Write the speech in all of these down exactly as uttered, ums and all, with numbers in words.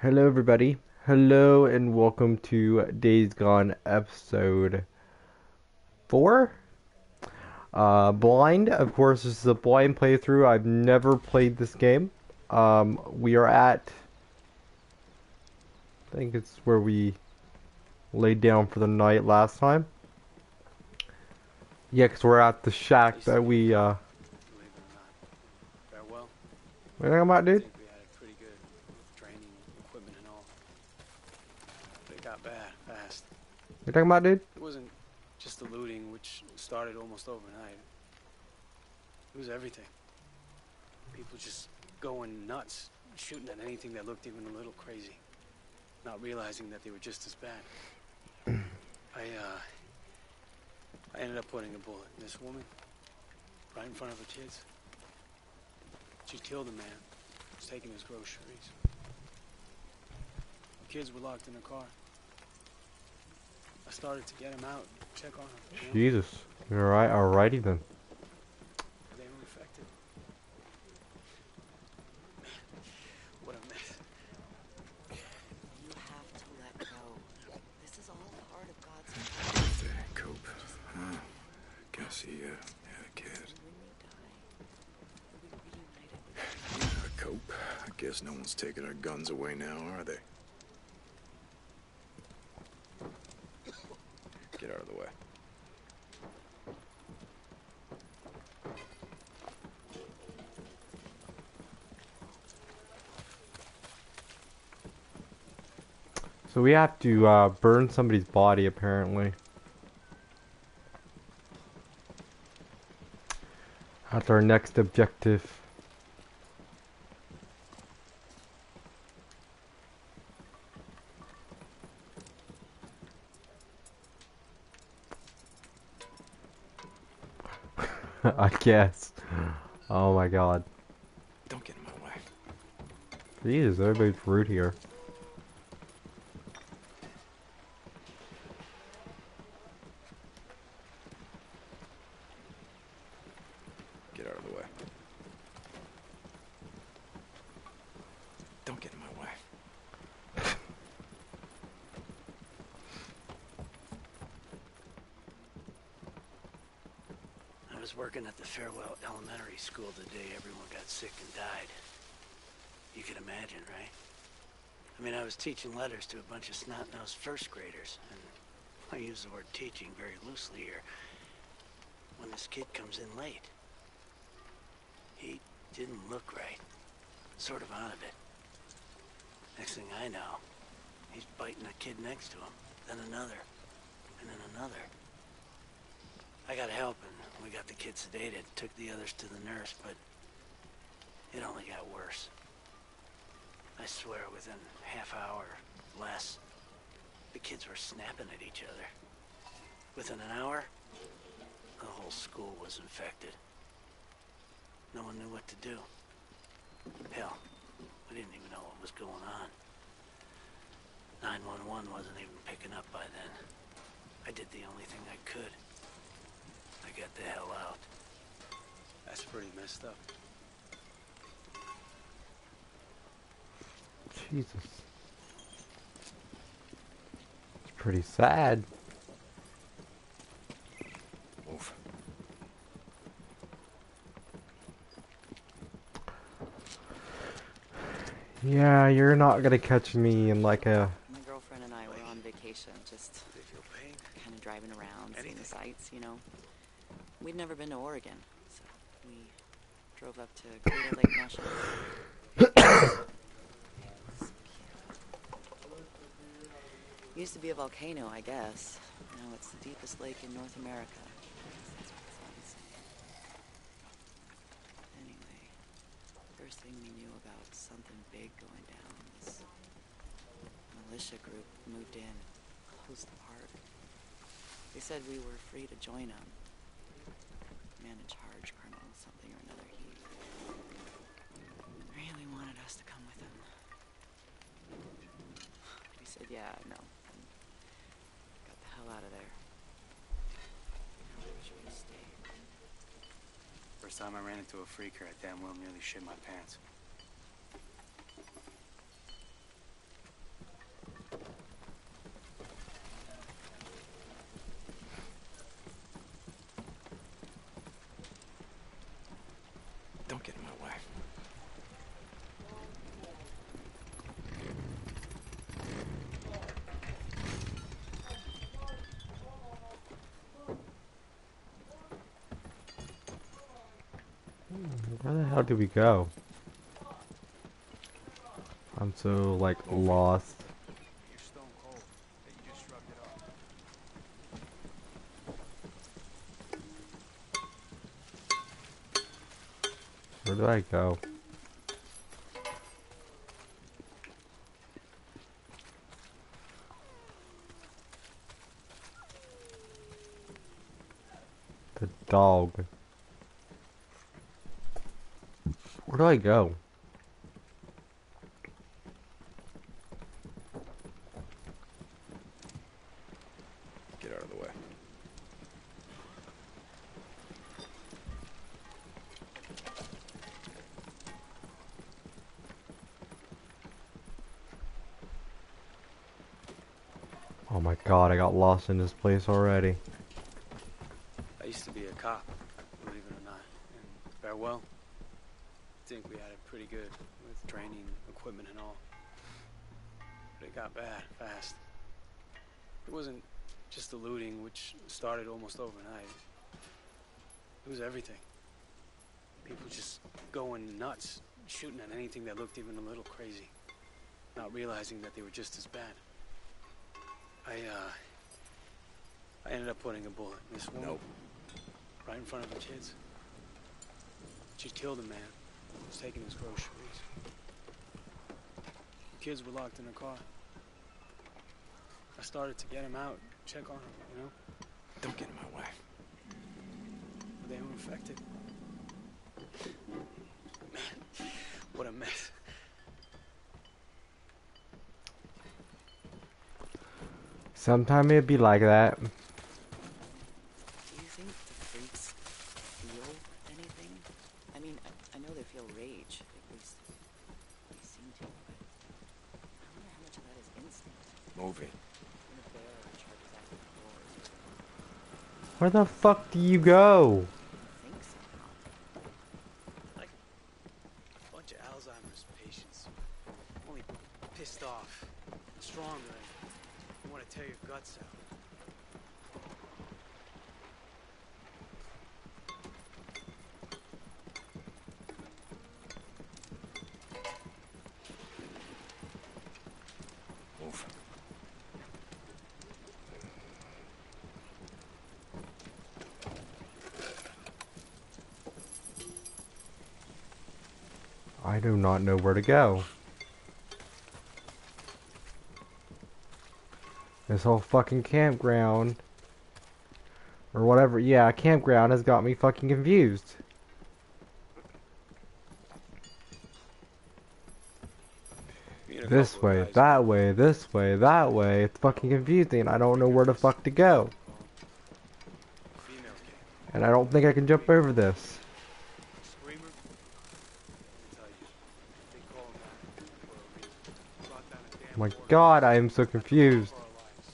Hello, everybody. Hello, and welcome to Days Gone episode four. Uh, blind, of course, this is a blind playthrough. I've never played this game. Um, we are at, I think it's where we laid down for the night last time. Yeah, because we're at the shack that we, uh, Believe it or not. Farewell. what are you talking about, I dude? think we had it pretty good. Training, equipment and all. But it got bad, fast. What are you talking about, dude? It wasn't just the looting, which started almost overnight. It was everything. People just going nuts, shooting at anything that looked even a little crazy. Not realizing that they were just as bad. I, uh... I ended up putting a bullet in this woman. Right in front of her kids. She killed a man. He was taking his groceries. The kids were locked in the car. I started to get him out, check on them. You know? Jesus. Alright, alrighty then. They were infected. Man, what a mess. You have to let go. This is all part of God's plan. The Coop. Huh. Guess he, uh, had a kid. When we die, we'll be reunited with A Coop. I guess no one's taking our guns away now, are they? Get out of the way. So we have to, uh, burn somebody's body, apparently. That's our next objective. I guess. Oh my god. Don't get in my way. Jesus, everybody's rude here. Get out of the way. Don't get in my way. I was working at the Farewell Elementary School the day everyone got sick and died. You can imagine, right? I mean, I was teaching letters to a bunch of snot-nosed first graders, and I use the word teaching very loosely here. When this kid comes in late, he didn't look right. Sort of out of it. Next thing I know, he's biting a kid next to him, then another, and then another. I got help and we got the kid sedated, took the others to the nurse, but it only got worse. I swear within half hour, less, the kids were snapping at each other. Within an hour, the whole school was infected. No one knew what to do. Hell, we didn't even know what was going on. nine one one wasn't even picking up by then. I did the only thing I could. I got the hell out. That's pretty messed up. Jesus. It's pretty sad. Move. Yeah, you're not gonna catch me in like a... My girlfriend and I were on vacation, just They feel pain? kind of driving around, seeing Anything. the sights, you know. We'd never been to Oregon, so we drove up to Crater Lake National Park. Used to be a volcano, I guess. Now it's the deepest lake in North America. That's what the signs say. Anyway, first thing we knew about something big going down was a militia group moved in, closed the park. They said we were free to join them. Man in charge, Colonel something or another, he really wanted us to come with him. But he said, yeah, no. And got the hell out of there. Now we should have stayed. First time I ran into a freaker, I damn well nearly shit my pants. Where the hell did we go? I'm so, like, lost. You're stone cold. That you just shrugged it off. Where do I go? The dog. Where do I go? Get out of the way. Oh my god, I got lost in this place already. I used to be a cop, believe it or not. In Farewell, I think we had it pretty good with training, equipment, and all. But it got bad fast. It wasn't just the looting, which started almost overnight. It was everything. People just going nuts, shooting at anything that looked even a little crazy, not realizing that they were just as bad. I, uh, I ended up putting a bullet in this woman. Nope. Right in front of the kids. She killed a man who was taking his groceries. The kids were locked in a car. I started to get him out, check on him, you know? Don't get in my way. But they were infected. Man, what a mess. Sometime it'd be like that. Do you think the freaks feel anything? I mean, I, I know they feel rage. At least they seem to. But I wonder how much of that is instinct. Move it. When a bear charges out of the doors, Where the fuck do you go? I think somehow. Like a bunch of Alzheimer's patients. Only pissed off, stronger, and want to tear your guts out. Move. I do not know where to go. This whole fucking campground, or whatever, yeah, campground has got me fucking confused. Me and a This couple of way, guys- that way, this way, that way. It's fucking confusing. I don't know where the fuck to go. Female came. And I don't think I can jump over this. Screamer? Let me tell you, they call him that for a reason. Brought down a damn Oh my border god, I am so confused. for our lives.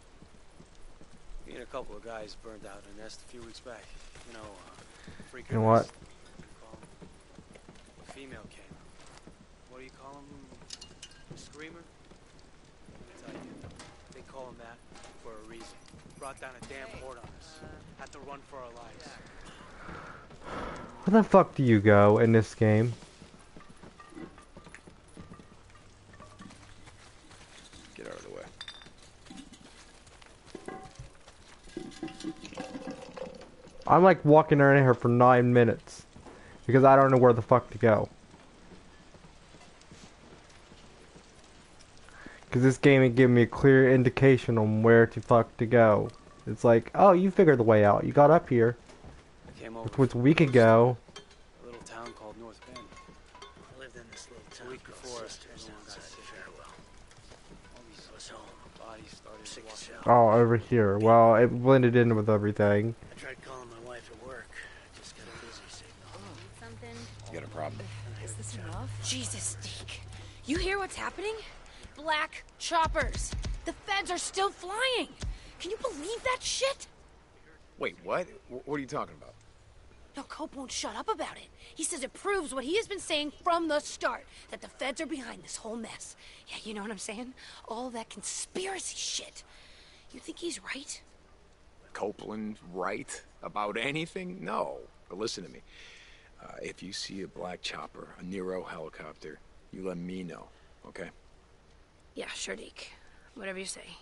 Me and a couple of guys burned out a nest a few weeks back. You know, uh, freaking You know what? nest, you call 'em. A female came. What do you call him? A screamer? Let me tell you, they call him that for a reason. Brought down a damn horde on us. Had to run for our lives. Where the fuck do you go in this game? Get out of the way. I'm like walking around here for nine minutes. Because I don't know where the fuck to go. Because this game ain't giving me a clear indication on where to fuck to go. It's like, oh, you figured the way out. You got up here. I came over Which was a from week ago. a little town called North Bend. I lived in this little A town week called before, Sisters everyone got outside sick. Farewell. All these I was home, bodies started sick to as wash hell. out. Oh, over here. Well, it blended in with everything. I tried calling my wife at work, just got a busy signal. Something. You got a problem? Is this enough? Jesus, Deke. You hear what's happening? Black choppers. The feds are still flying. Can you believe that shit? Wait, what? Wh- What are you talking about? No, Cope won't shut up about it. He says it proves what he has been saying from the start, that the feds are behind this whole mess. Yeah, you know what I'm saying? All that conspiracy shit. You think he's right? Copeland right about anything? No. But listen to me. Uh, if you see a black chopper, a Nero helicopter, you let me know, okay? Yeah, sure, Deke. Whatever you say.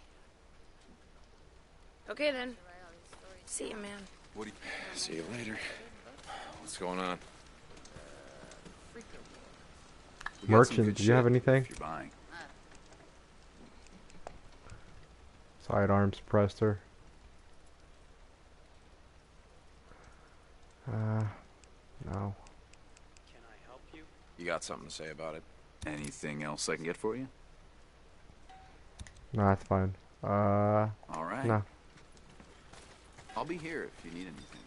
Okay, then. See you, man. What do you... See you later. What's going on? We got some Merchant, good do you have shit anything? if you're buying. Sidearm suppressor. Uh, no. Can I help you? You got something to say about it? Anything else I can get for you? No, that's fine. Uh, All right. no. I'll be here if you need anything.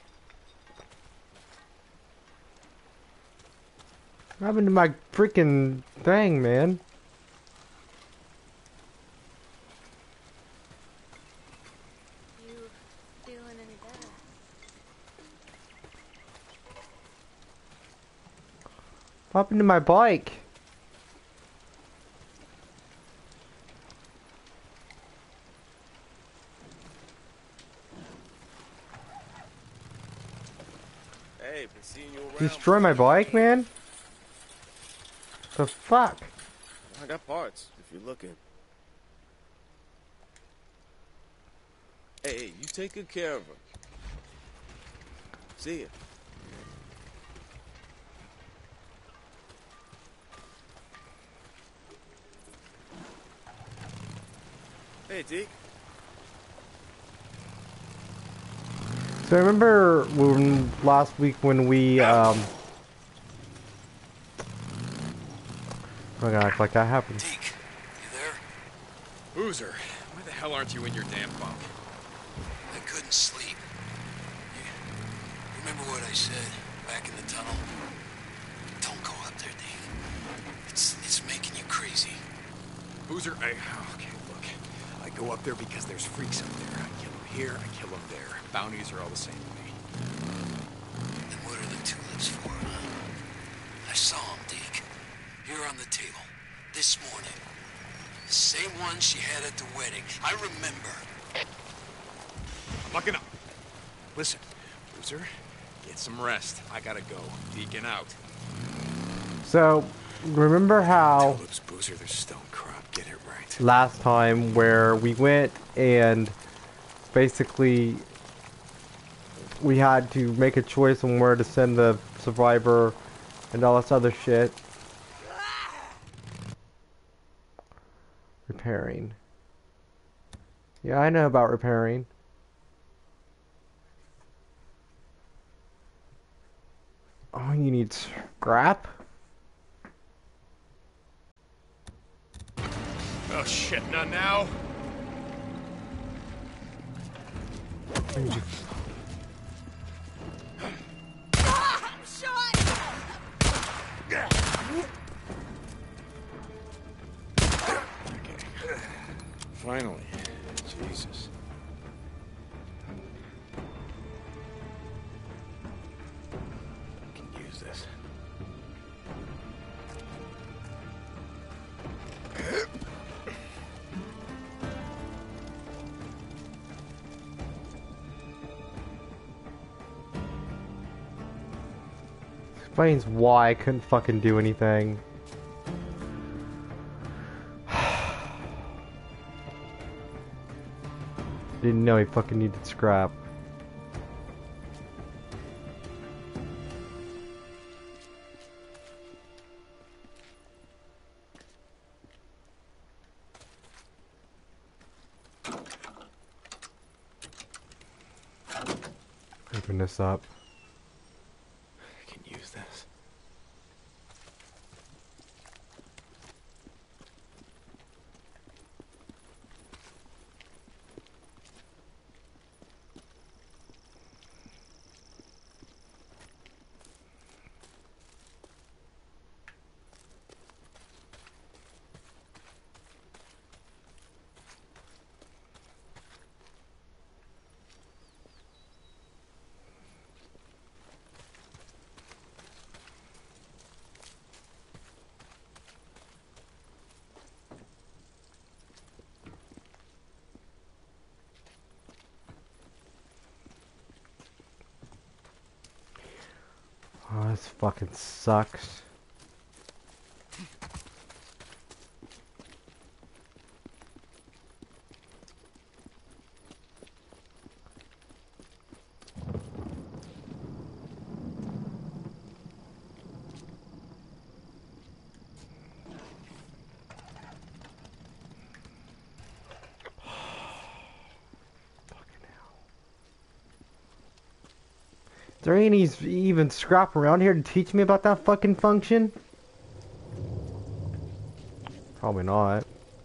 What happened to my freaking thing, man? You feeling any better? What happened to my bike? Hey, been seeing you around. Destroy my bike, man? The fuck? I got parts, if you're looking. Hey, hey, you take good care of her. See ya. Hey, Deke. So I remember when last week when we um I'm gonna act like that happened. Deke, you there? Boozer, why the hell aren't you in your damn bunk? I couldn't sleep. You remember what I said back in the tunnel? Don't go up there, Deke. It's it's making you crazy. Boozer, I... Okay, look. I go up there because there's freaks up there. I kill them here, I kill them there. Bounties are all the same to me. Then what are the tulips for, huh? I saw them, Deke. Here on the table. This morning. The same one she had at the wedding. I remember. I'm not gonna... Listen, Boozer, get some rest. I gotta go. Deacon out. So remember how Tulips, Boozer, they're stone crop. Get it right. last time where we went and basically we had to make a choice on where to send the survivor and all this other shit. Repairing. Yeah, I know about repairing. Oh, you need scrap? Oh shit, not now. Finally. Jesus. I can use this. Explains why I couldn't fucking do anything. Didn't know he fucking needed scrap. Open this up. I can use this. this fucking sucks. Is there any even scrap around here to teach me about that fucking function? Probably not.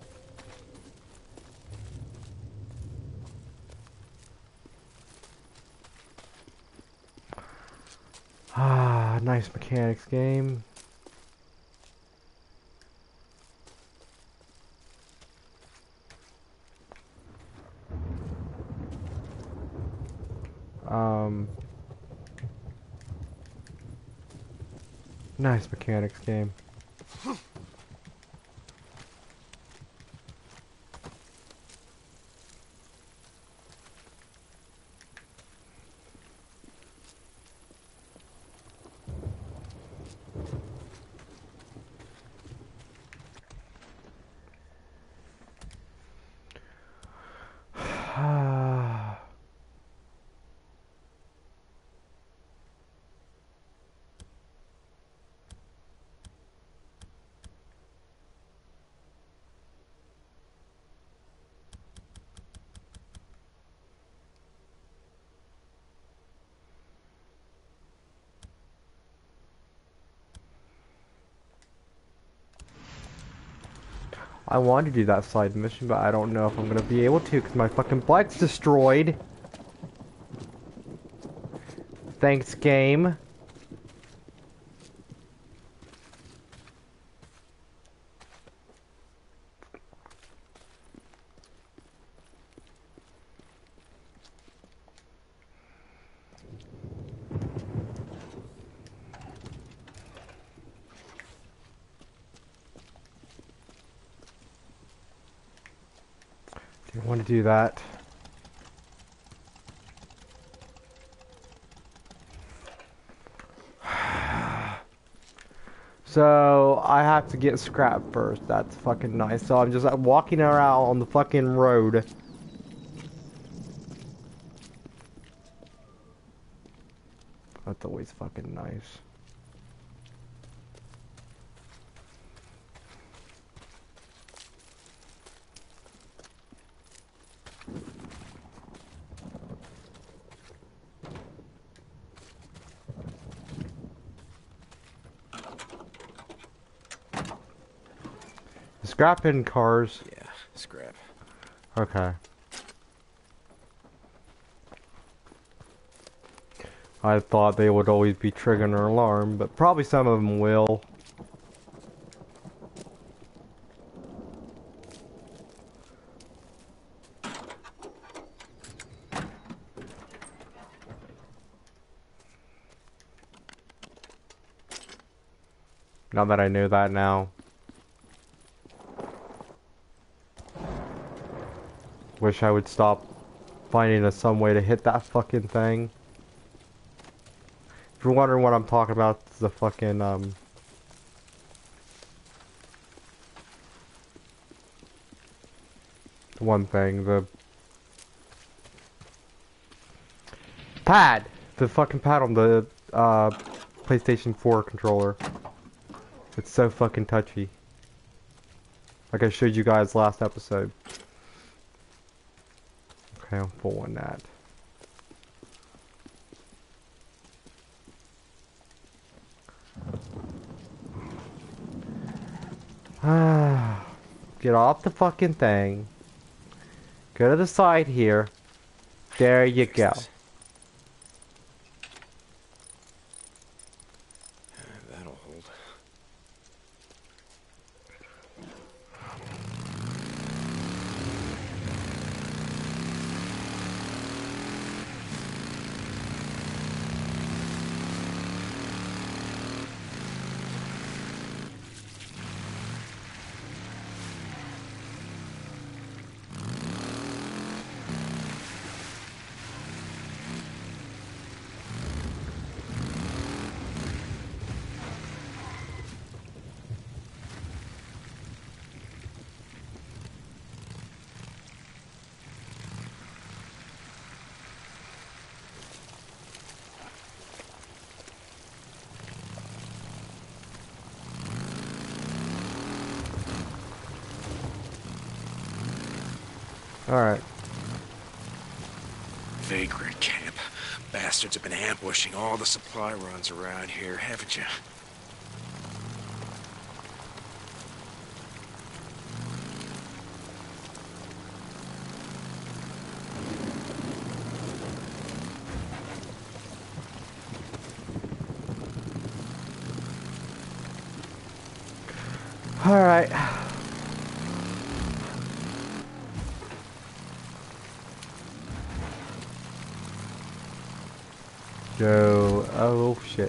Ah, nice mechanics game. Um... Nice mechanics game. I wanted to do that side mission, but I don't know if I'm gonna be able to because my fucking bike's destroyed. Thanks, game. I want to do that. So I have to get scrap first. That's fucking nice. So I'm just uh, walking around on the fucking road. That's always fucking nice. Scrap in cars. Yeah, scrap. Okay. I thought they would always be triggering an alarm, but probably some of them will. Now that I know that now. Wish I would stop finding a, some way to hit that fucking thing. If you're wondering what I'm talking about, it's the fucking, um... the one thing, the... pad! The fucking pad on the, uh, PlayStation four controller. It's so fucking touchy. Like I showed you guys last episode. Okay, I'll pull on that. Ah, get off the fucking thing. Go to the side here. There you go. That'll hold. Alright. Vagrant camp. Bastards have been ambushing all the supply runs around here, haven't you? Alright. Go. Oh shit.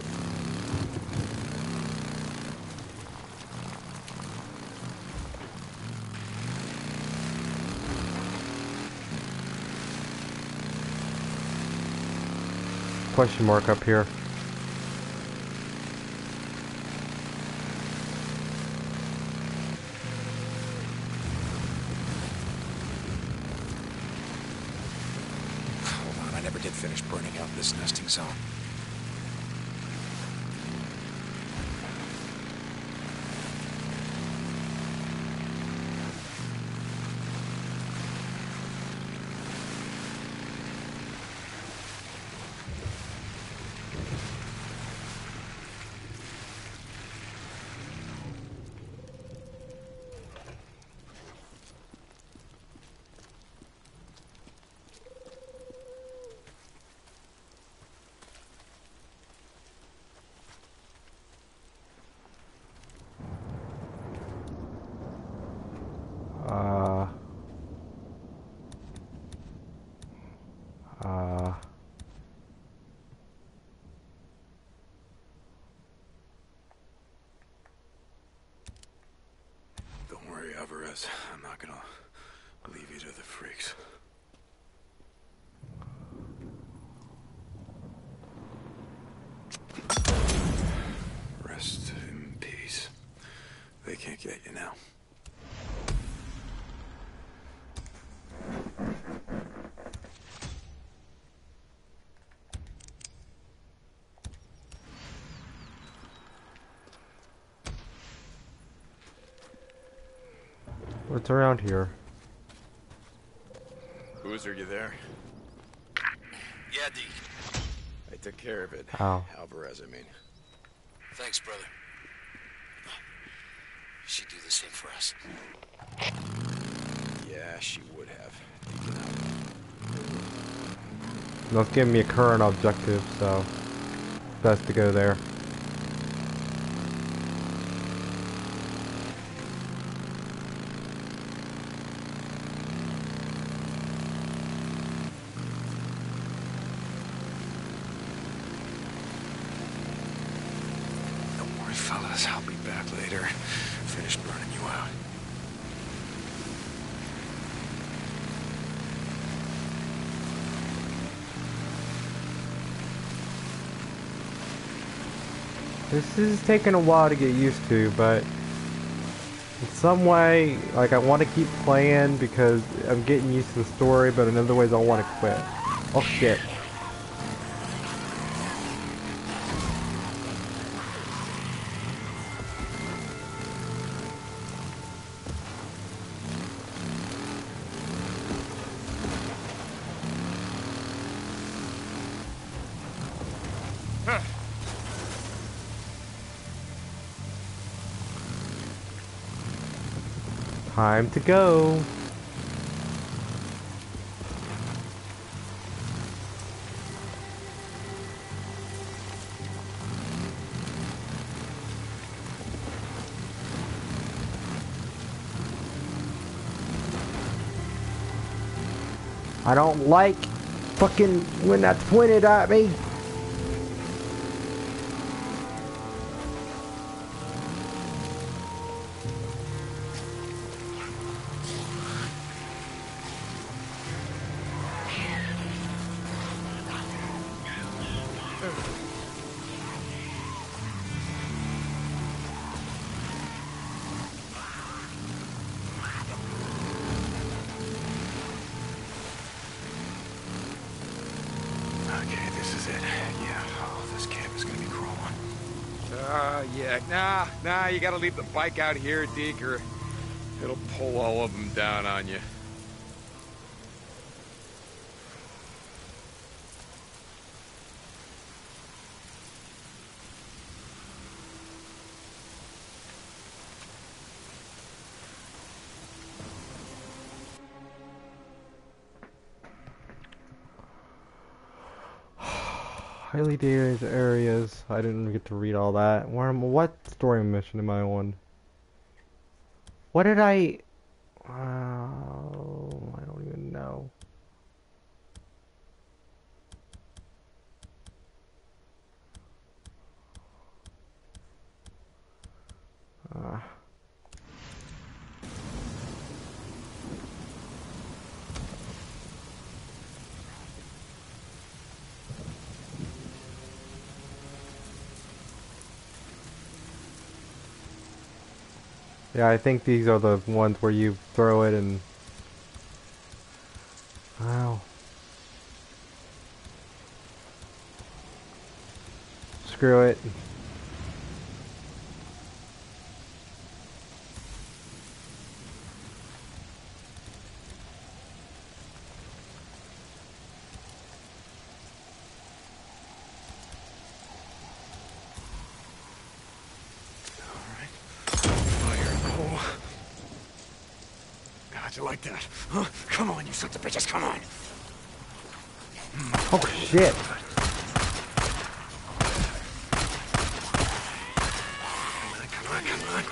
Question mark up here. Hold on, I never did finish burning out this nesting zone. Uh. Uh. Don't worry, Alvarez. I'm not gonna leave you to the freaks. Rest in peace. They can't get you now. What's around here? Boozer, you there? Yeah, Deke. I took care of it. Ow. Alvarez, I mean. Thanks, brother. She'd do the same for us. Yeah, she would have. Let's give me a current objective, so best to go there. Don't worry, fellas. I'll be back later. Finish burning you out. This is taking a while to get used to, but in some way, like, I want to keep playing because I'm getting used to the story, but in other ways I want to quit. Oh shit. Time to go. I don't like fucking when that's pointed at me. Okay, this is it. Yeah, oh, this camp is gonna be crawling. Uh, yeah. Nah, nah, you gotta leave the bike out here, Deke, or it'll pull all of them down on you. Highly dated areas. I didn't get to read all that. Where am, what story mission am I on? What did I... Oh, I don't even know. Uh... Yeah, I think these are the ones where you throw it and... Wow. Screw it. You like that? Huh? Come on, you sons of bitches, come on! Oh, shit! Come on, come on, come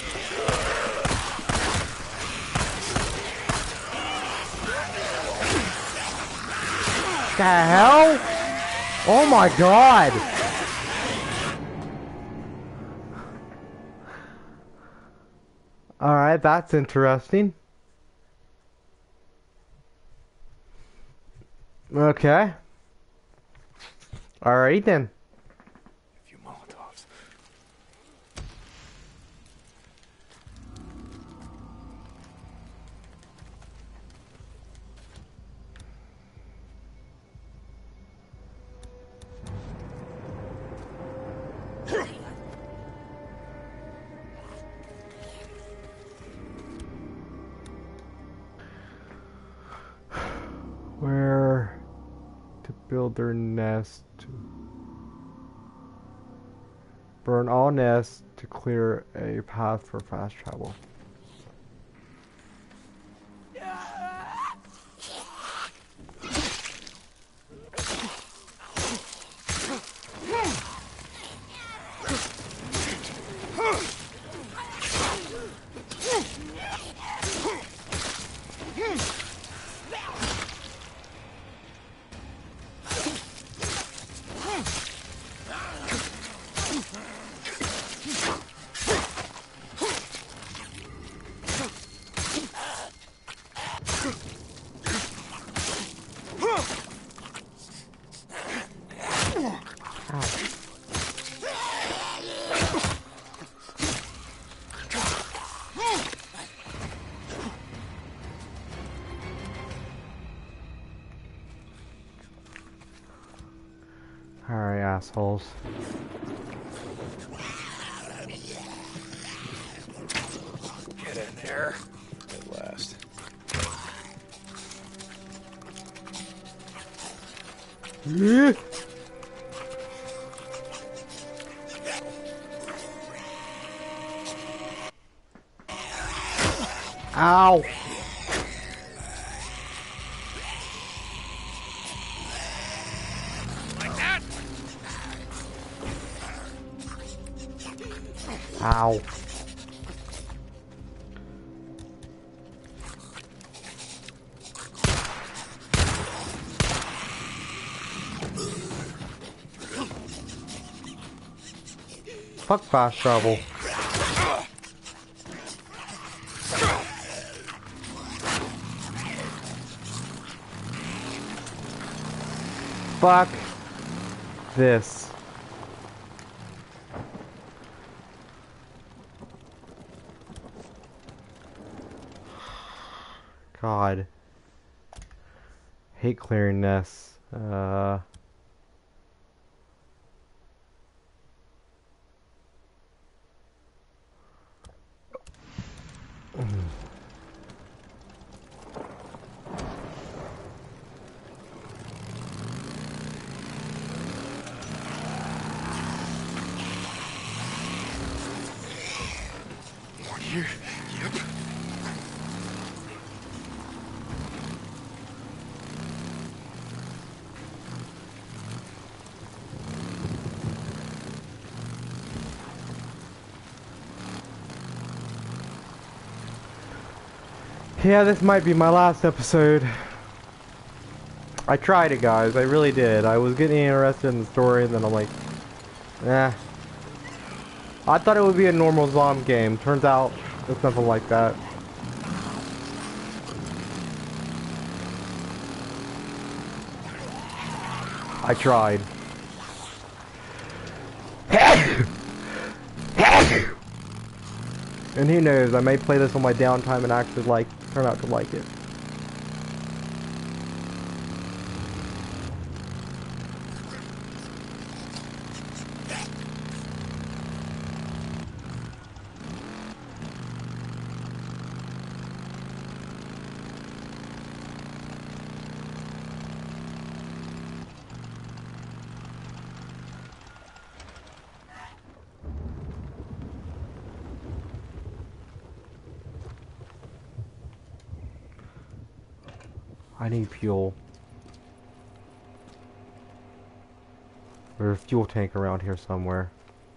on! The hell? Oh my god! Alright, that's interesting. Okay. Alright then. A few Molotovs. Where to build their nest? Burn all nests to clear a path for fast travel. Alright, assholes. Get in there. At last. Yeah. Ow! Like that? Ow. Fuck fast travel. Fuck this. God. Hate clearing nests. Uh... One here. Yep. Yeah, this might be my last episode. I tried it, guys. I really did. I was getting interested in the story, and then I'm like, eh. I thought it would be a normal zombie game. Turns out it's nothing like that. I tried. And who knows, I may play this on my downtime and actually like turn out to like it. I need fuel. There's a fuel tank around here somewhere.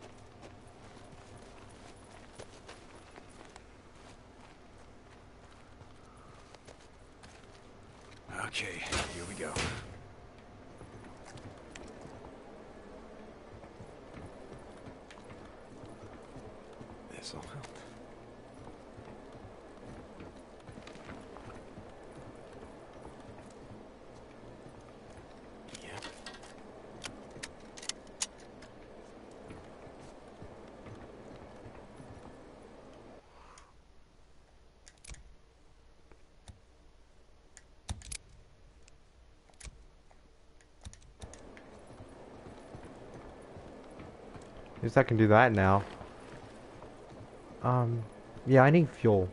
Okay, here we go. This'll help. At least I can do that now. Um, yeah, I need fuel.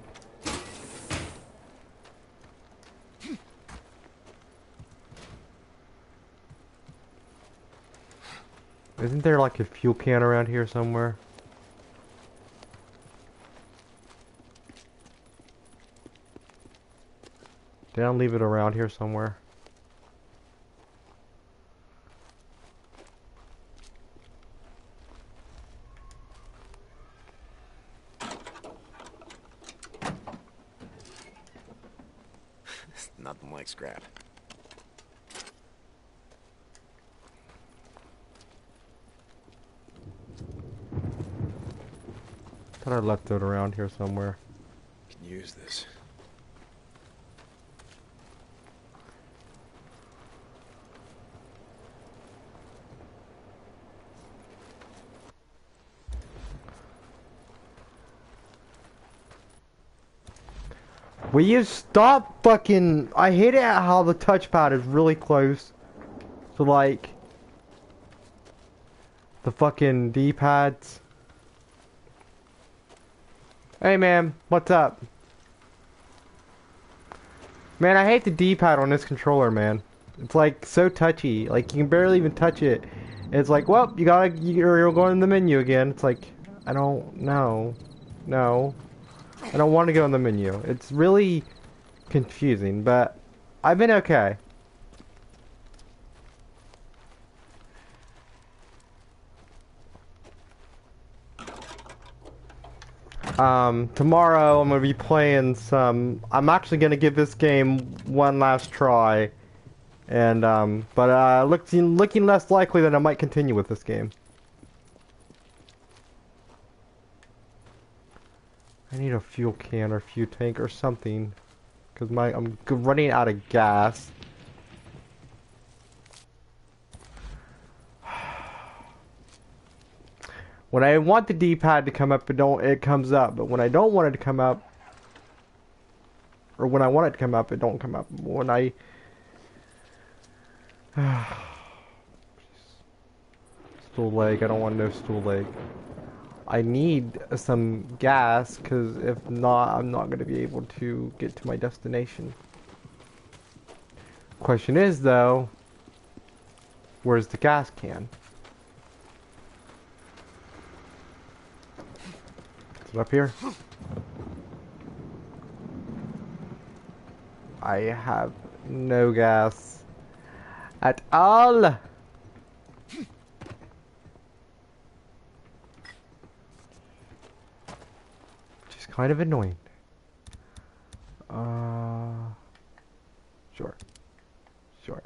Isn't there like a fuel can around here somewhere? Did I leave it around here somewhere? Nothing like scrap. Thought I left it around here somewhere. Can use this. Will you stop fucking... I hate it how the touchpad is really close to, like, the fucking D-pads. Hey, man. What's up? Man, I hate the D-pad on this controller, man. It's, like, so touchy. Like, you can barely even touch it. It's like, well, you gotta... You're going in the menu again. It's like, I don't know. No. I don't want to go in the menu. It's really confusing, but I've been okay. Um, tomorrow I'm going to be playing some... I'm actually going to give this game one last try. And, um, but, uh, looking, looking less likely that I might continue with this game. I need a fuel can or fuel tank or something, cause my I'm running out of gas. When I want the D-pad to come up, it don't it comes up, but when I don't want it to come up, or when I want it to come up, it don't come up. When I stool leg, I don't want no stool leg. I need some gas, because if not, I'm not going to be able to get to my destination. Question is, though, where's the gas can? Is it up here? I have no gas at all. Kind of annoying. Uh, sure. Sure.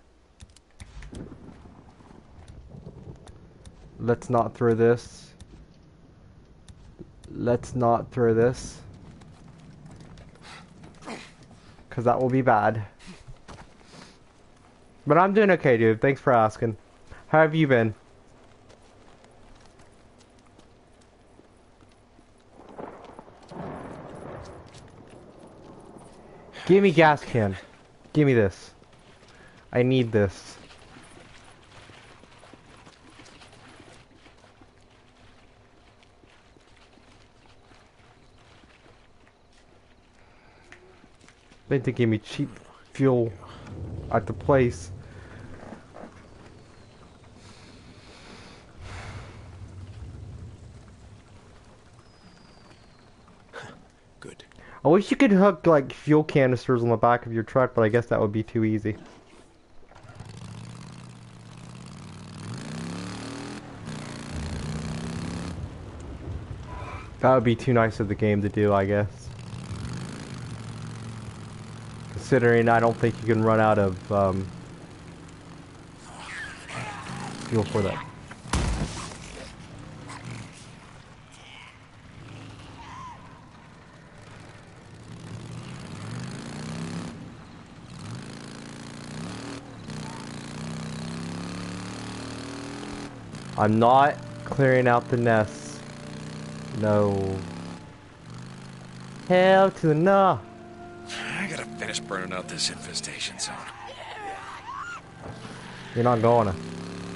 Let's not throw this. Let's not throw this. Because that will be bad. But I'm doing okay, dude. Thanks for asking. How have you been? Give me gas can. Give me this. I need this. They to give me cheap fuel at the place. Good. I wish you could hook like fuel canisters on the back of your truck, but I guess that would be too easy. That would be too nice of the game to do, I guess. Considering I don't think you can run out of um, fuel for that. I'm not clearing out the nests. No. Hell to the no. I gotta finish burning out this infestation zone. You're not going to.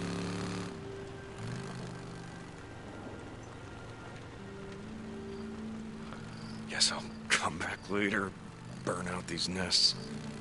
Guess I'll come back later, burn out these nests.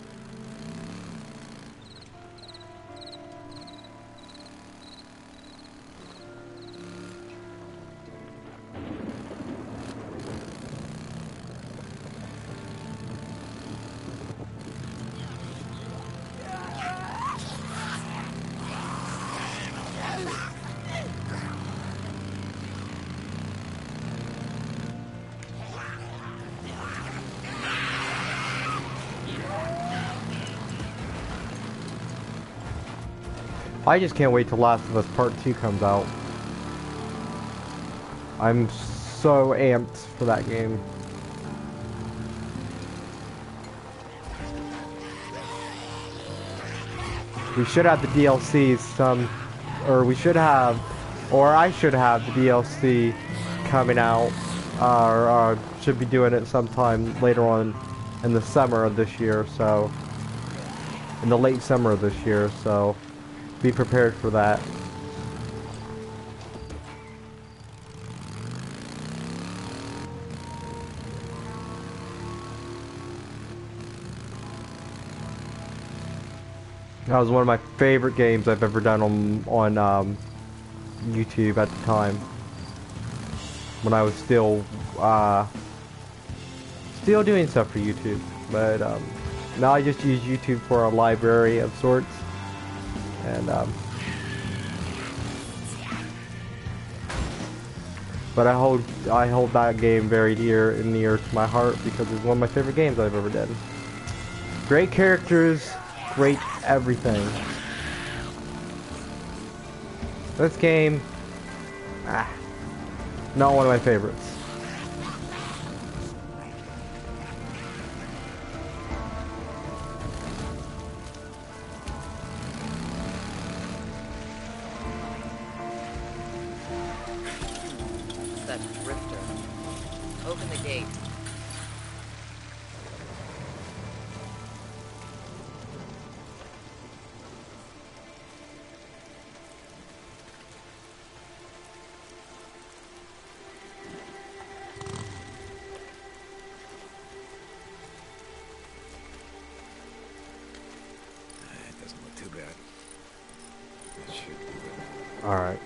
I just can't wait till Last of Us Part two comes out. I'm so amped for that game. We should have the D L Cs some, or we should have, or I should have the D L C coming out, uh, or, or should be doing it sometime later on in the summer of this year, so, in the late summer of this year, so. Be prepared for that. That was one of my favorite games I've ever done on on um, YouTube at the time. When I was still uh, still doing stuff for YouTube, but um, now I just use YouTube for a library of sorts. And um, but I hold I hold that game very dear and near to my heart because it's one of my favorite games I've ever done. Great characters, great everything. This game, ah, not one of my favorites. Alright.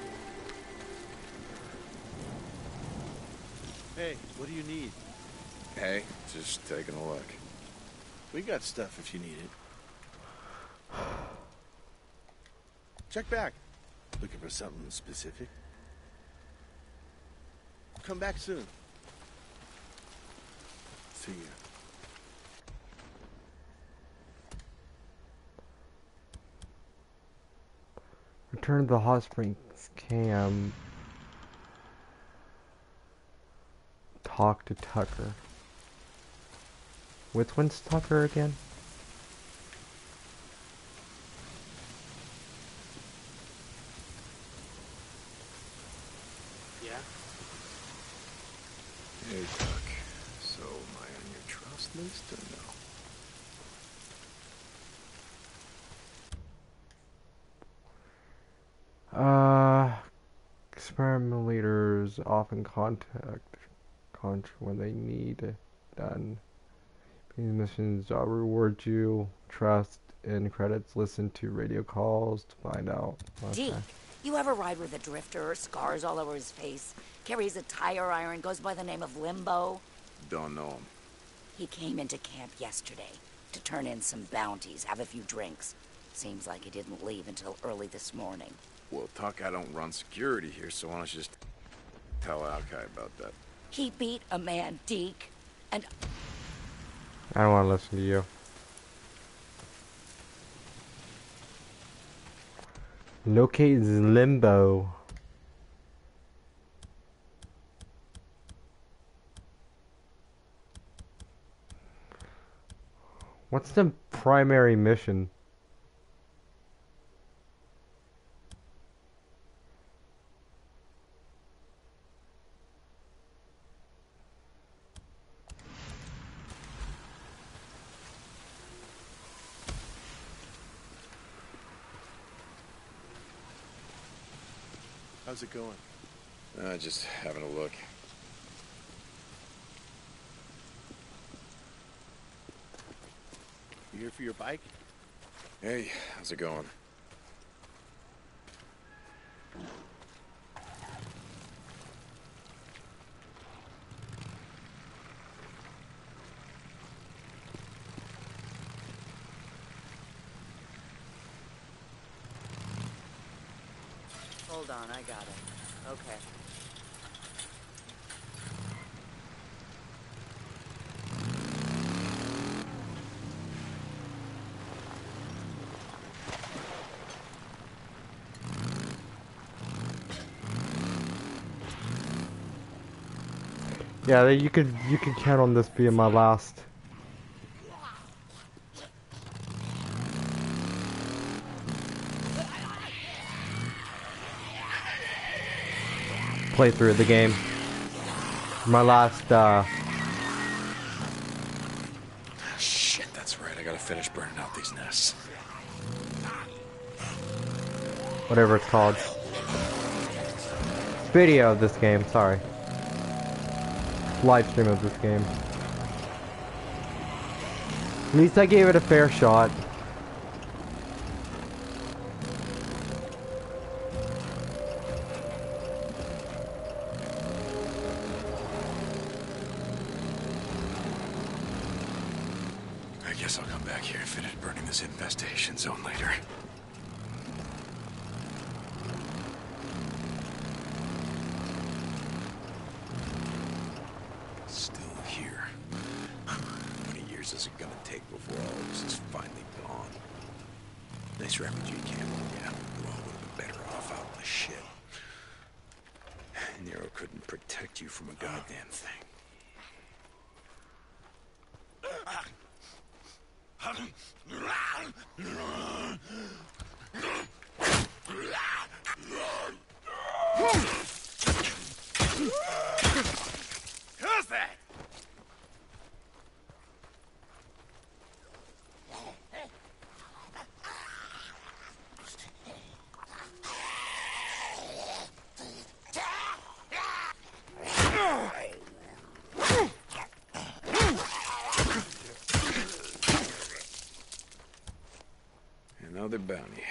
Hey, what do you need? Hey, just taking a look. We got stuff if you need it. Check back. Looking for something specific? Come back soon. See ya. Return to the hot springs camp. Talk to Tucker. Which one's Tucker again? Yeah? Hey, Tuck. So, am I on your trust list or no? Uh, experimental leaders often contact Contra when they need it done. These missions uh, reward you trust and credits. Listen to radio calls to find out. Deke, you ever ride with a drifter? Scars all over his face. Carries a tire iron. Goes by the name of Limbo. Don't know him. He came into camp yesterday to turn in some bounties, have a few drinks. Seems like he didn't leave until early this morning. Well, Tuck, I don't run security here, so why don't you just tell Alkai about that? He beat a man, Deke, and... I don't want to listen to you. Locate Limbo. What's the primary mission? How's it going? Uh, just having a look. You here for your bike? Hey, how's it going? Hold on, I got it. Okay. Yeah, you could you could count on this being my last. Playthrough of the game. My last uh Shit, that's right. I gotta finish burning out these nests. whatever it's called. Video of this game, sorry. Live stream of this game. At least I gave it a fair shot. I guess I'll come back here and finish burning this infestation zone later. Still here. How many years is it gonna take before all this is finally gone? Nice refugee camp, yeah. We all would have been better off out in the shit. Nero couldn't protect you from a goddamn thing. Who's that? Another bounty.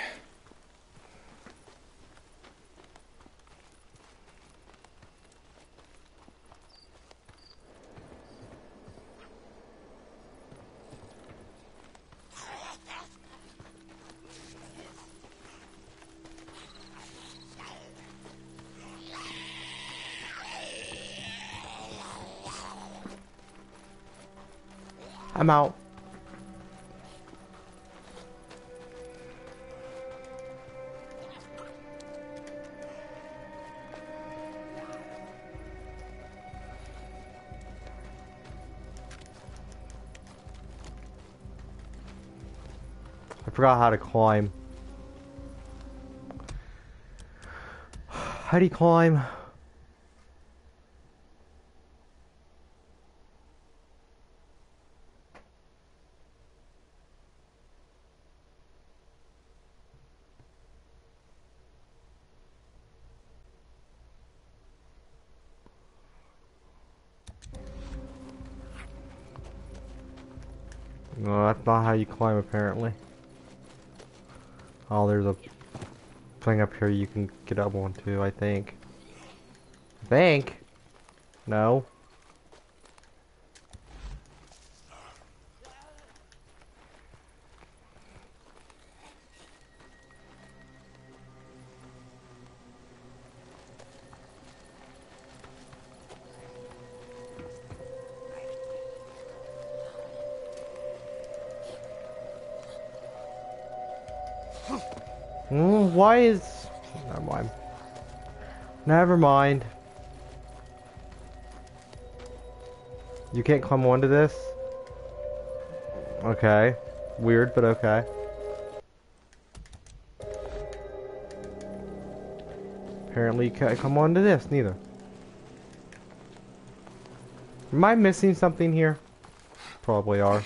I'm out. forgot how to climb. How do you climb? No, that's not how you climb, apparently. Oh, there's a thing up here you can get up onto, I think. I think? No. Mm, why is... Never mind. Never mind. You can't climb onto this? Okay. Weird, but okay. Apparently you can't come onto this, neither. Am I missing something here? Probably are.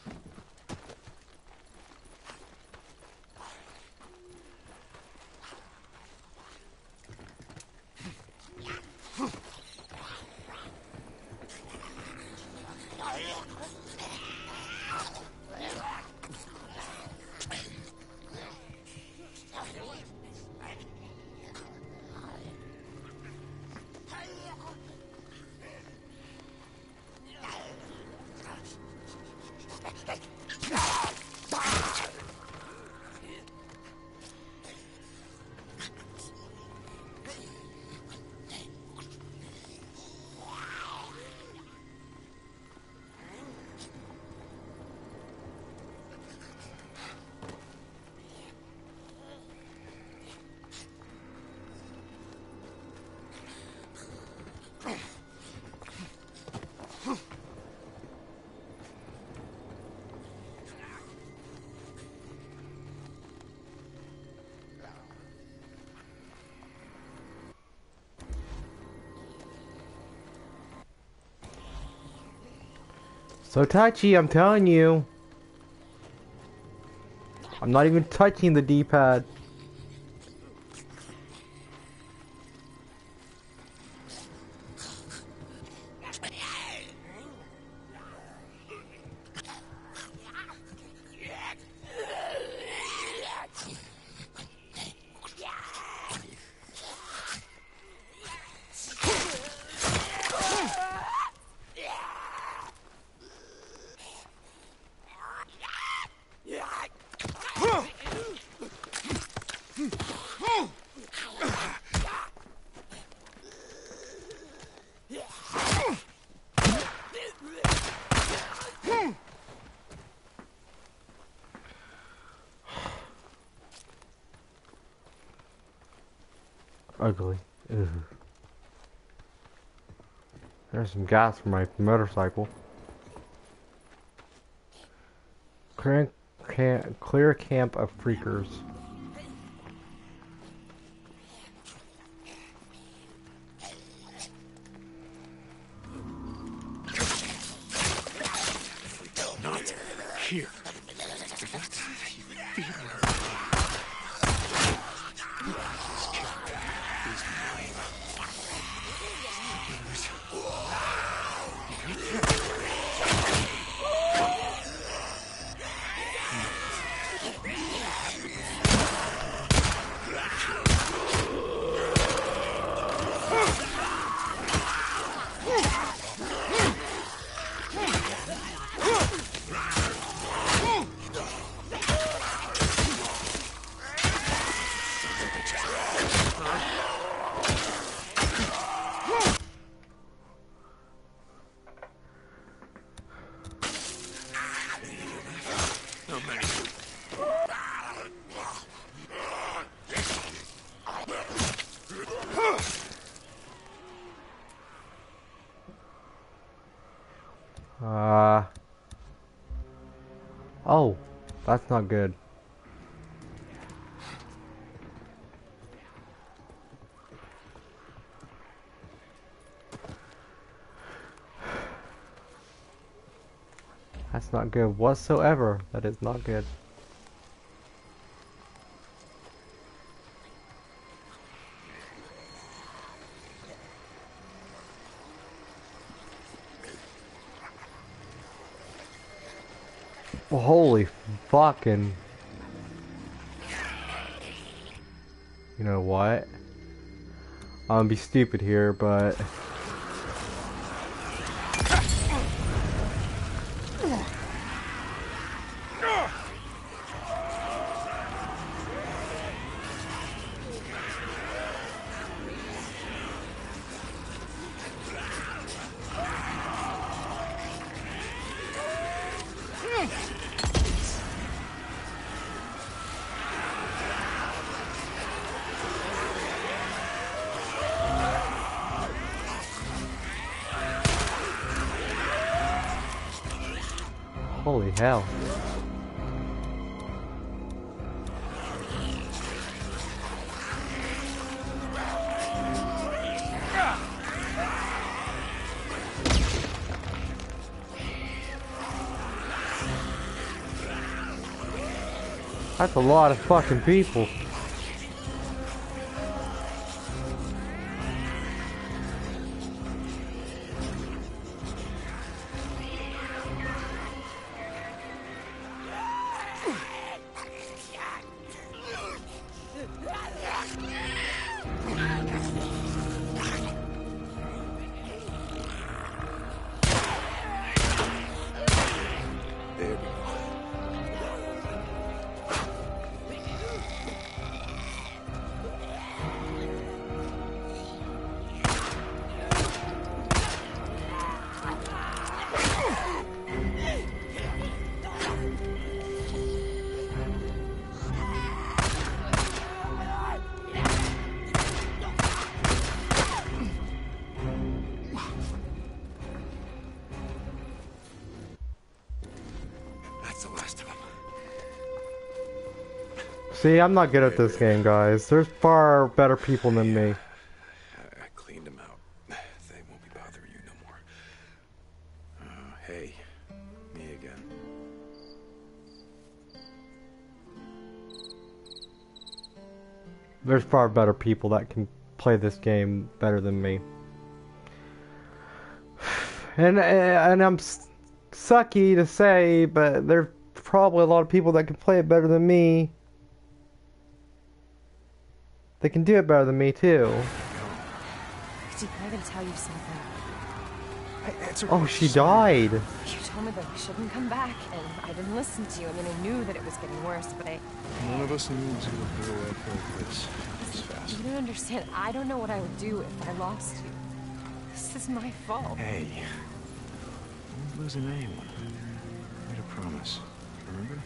So touchy, I'm telling you. I'm not even touching the D-pad. Ugly. Ugh. There's some gas for my motorcycle. Clear, can, clear camp of freakers. Not here. Uh. Oh, that's not good. That's not good whatsoever. That is not good. Well, holy fucking... You know what? I'm gonna be stupid here, but... Holy hell. That's a lot of fucking people. See, I'm not good at this game, guys. There's far better people than me. I, I cleaned them out. They won't be bothering you no more. Uh, hey, me again. There's far better people that can play this game better than me. And and I'm sucky to say, but there's probably a lot of people that can play it better than me. They can do it better than me too. Deacon, I gotta tell you something. Hey, oh, she died. You told me that we shouldn't come back, and I didn't listen to you. I mean, I knew that it was getting worse, but I... None of us knew it was going to go like this. This fast. You don't understand. I don't know what I would do if I lost you. This is my fault. Hey. Don't lose anyone. I made a promise. Remember?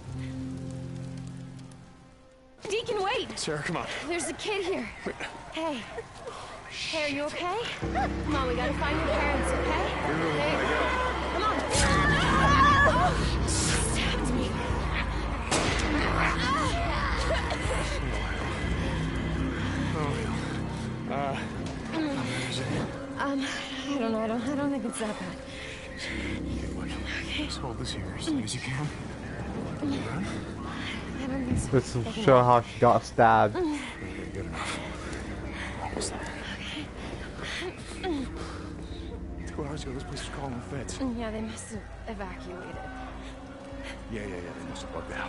Deacon, wait! Sarah, come on. There's a kid here. Hey. Hey, are you okay? Come on, we gotta find your parents, okay? Hey. Come on. Oh! Stabbed me. Oh, uh, where is it? Um, I don't know. I don't. I don't think it's that bad. Okay, look. Just hold this here as long as you can. Run. I don't think so. This will show how she got stabbed. Okay, good enough. Almost there. Two hours ago, this place was calling the feds. Yeah, they must have evacuated. Yeah, yeah, yeah. They must have plugged out.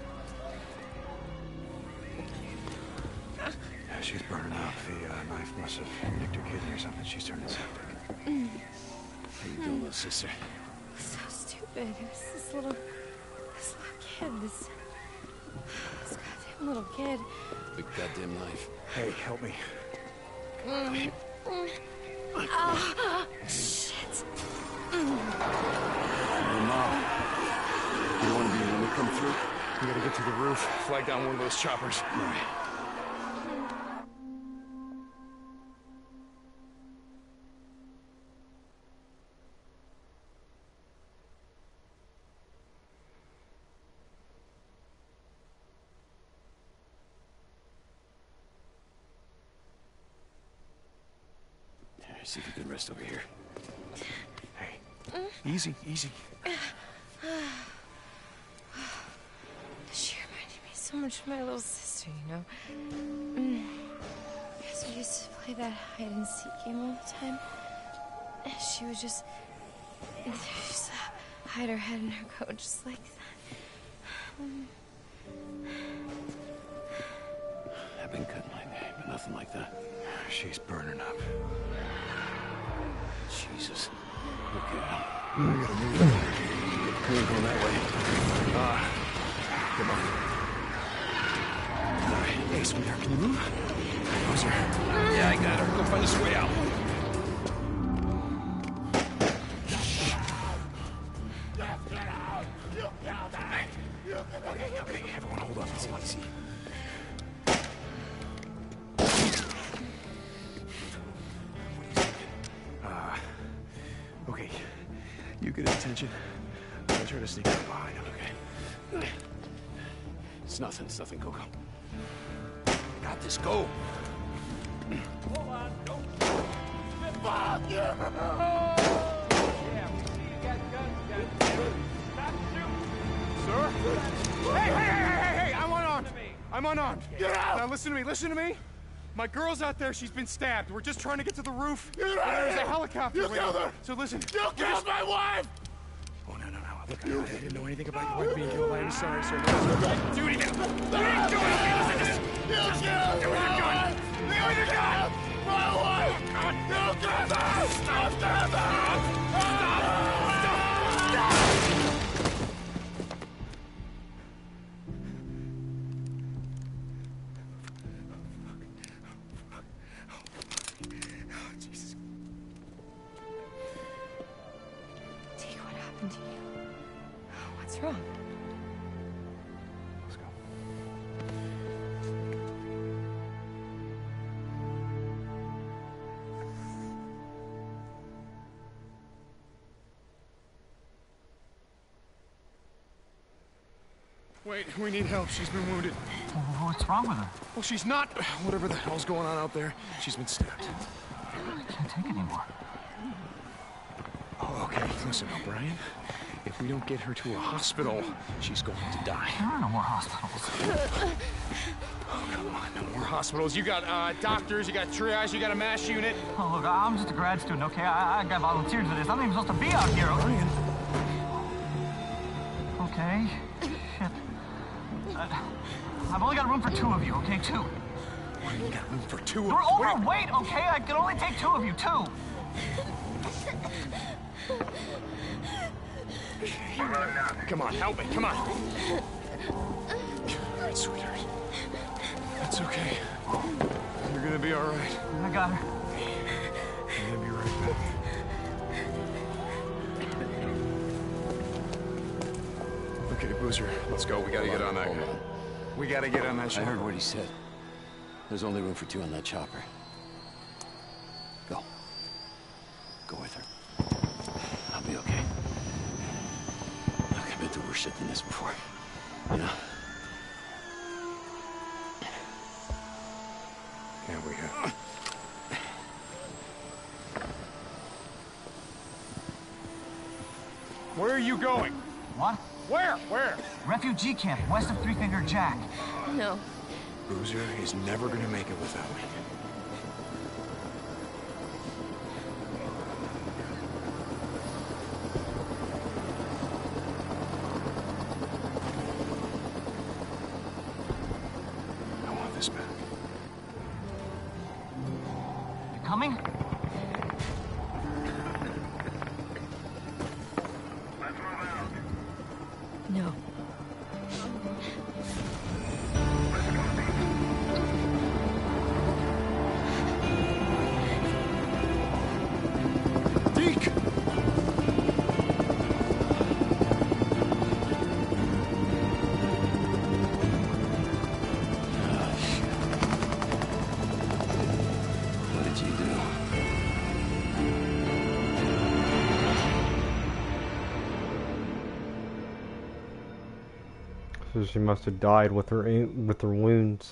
Yeah, she's burning up. The uh, knife must have nicked her kidney or something. She's turning septic. How you doing, little sister? So stupid. It was this little, this little kid. This, this goddamn little kid. Big goddamn knife. Hey, help me. Mm. Mm. Ah, shit. Mm. Hey, Mom. You want to be when we come through? We gotta get to the roof, flag down one of those choppers. All right. See if you can rest over here. Hey, easy, easy. so much my little sister, you know. Mm. Because we used to play that hide and seek game all the time. And she would just, just hide her head in her coat just like that. Um, I've been cutting my name, but nothing like that. She's burning up. Jesus. Okay, I gotta move. We ain't going that way. Ah, uh, come on. All right, hey, sweetheart, can you move? How's her? Yeah, I got her. Go find us a way out. Okay, okay, everyone hold up. It's easy. Uh, okay. You get his attention. I'll try to sneak up behind him, okay? It's nothing, it's nothing, Coco. Got this, go! Hold on, don't... Fuck you! Yeah, we see you got guns, goddammit. Stop shooting! Sir? Hey, hey, hey, hey, hey! I'm unarmed! I'm unarmed! Get out! Now listen to me, listen to me! My girl's out there, she's been stabbed. We're just trying to get to the roof. Get But out of there's here! a helicopter You waiting. killed her! So listen. You killed my wife! Oh, no, no, no. Look, I, I didn't know anything about your wife being killed. I'm sorry, sir. No. Do anything! You didn't do anything! You killed my wife! You killed my wife! You killed her! Stop! Stop! Stop! Jesus. Deke, what happened to you? What's wrong? Let's go. Wait, we need help. She's been wounded. What's wrong with her? Well, she's not... Whatever the hell's going on out there, she's been stabbed. I can't take it anymore. Oh, okay. Listen, O'Brien. If we don't get her to a hospital, she's going to die. There are no more hospitals. Oh, come on. No more hospitals. You got uh, doctors, you got triage, you got a MASH unit. Oh, look, I'm just a grad student, okay? I, I got volunteered for this. I'm not even supposed to be out here. O'Brien. Okay. Shit. Uh, I've only got room for two of you, okay? Two. You got room for two of You're us. overweight, okay? I can only take two of you, two. Come on, help me, come on. All right, sweetheart. That's okay. You're gonna be all right. I got her. I'm gonna be right back. Okay, Boozer, let's go. We gotta get on that Hold guy. on. We gotta get on that I ship. heard what he said. There's only room for two on that chopper. Go. Go with her. I'll be okay. Look, I've been through worse shit than this before. You know? Yeah, we have. Where are you going? What? Where? Where? Refugee camp, west of Three Finger Jack. No. Boozer is never gonna make it without me. I want this back. You coming? No. Deke! Oh, shit. What did you do? So she must have died with her with her wounds.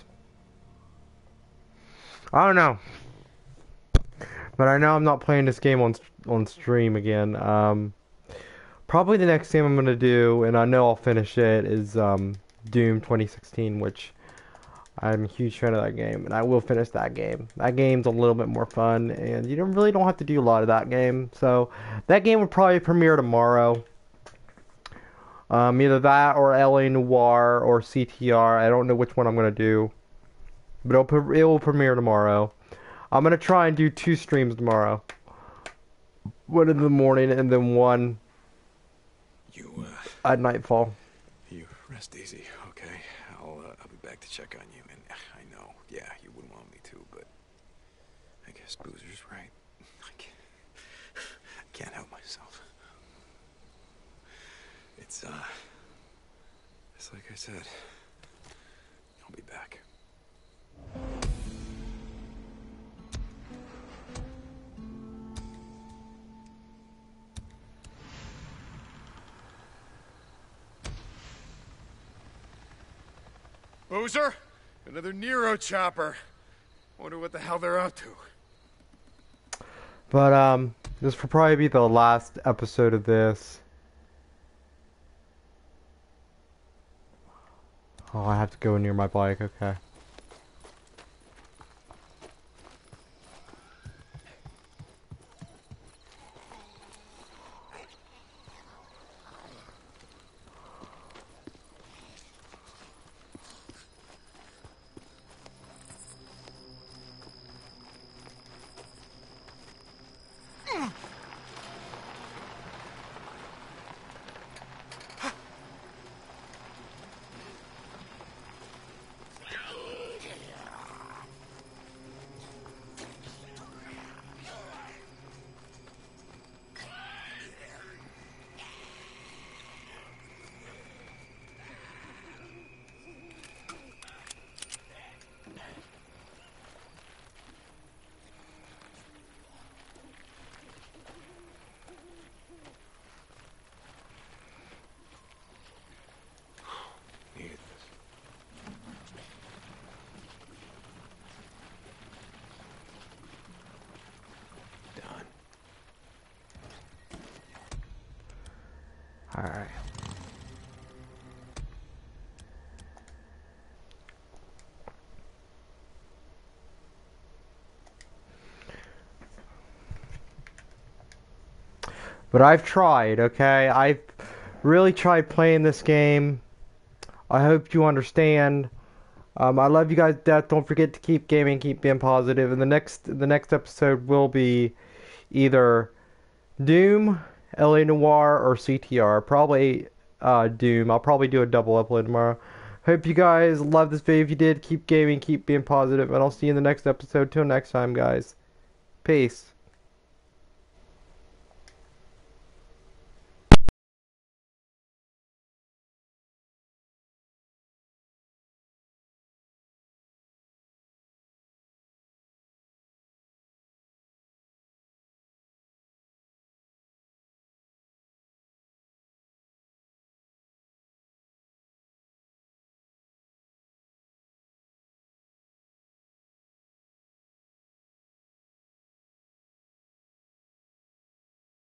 I don't know, but I know I'm not playing this game on on stream again. Um, probably the next game I'm gonna do, and I know I'll finish it, is um, Doom twenty sixteen, which I'm a huge fan of that game, and I will finish that game. That game's a little bit more fun, and you don't really don't have to do a lot of that game. So that game will probably premiere tomorrow. Um, either that or L A Noire or C T R. I don't know which one I'm gonna do, but it'll, it will premiere tomorrow. I'm gonna try and do two streams tomorrow. One in the morning and then one You, uh, at nightfall. You rest easy, okay? I'll, uh, I'll be back to check on you. And I know, yeah, you wouldn't want me to, but I guess Boozer's right. I can't, I can't help myself. It's, uh, it's like I said. I'll be back. Boozer? Another Nero chopper. Wonder what the hell they're up to. But um, this will probably be the last episode of this. Oh, I have to go near my bike. Okay. Alright. But I've tried, okay? I've really tried playing this game. I hope you understand. Um, I love you guys to death. Don't forget to keep gaming, keep being positive. And the next the next episode will be either Doom, L A Noire, or C T R. Probably uh, Doom. I'll probably do a double upload tomorrow. Hope you guys love this video. If you did, keep gaming, keep being positive, and I'll see you in the next episode. Till next time, guys. Peace.